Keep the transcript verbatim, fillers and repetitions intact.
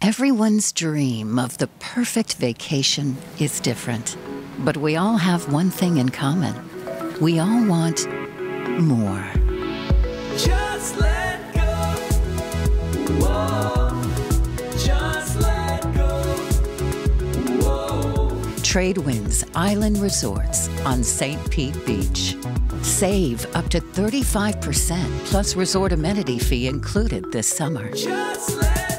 Everyone's dream of the perfect vacation is different, but we all have one thing in common. We all want more. Just let go. Whoa. Just let go. Whoa. TradeWinds Island Resorts on Saint Pete Beach. Save up to thirty-five percent plus resort amenity fee included this summer. Just let